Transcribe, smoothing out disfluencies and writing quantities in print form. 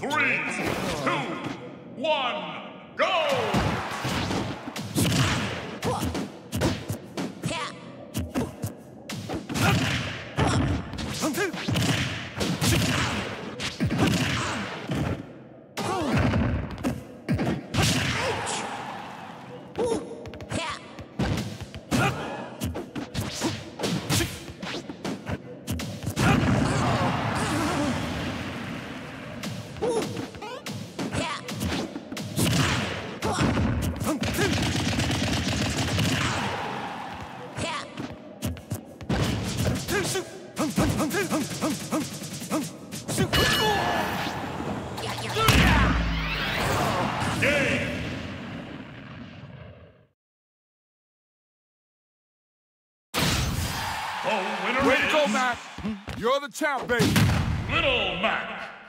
3, 2, 1, go! Way to go, Mac. You're the champ, baby. Little Mac.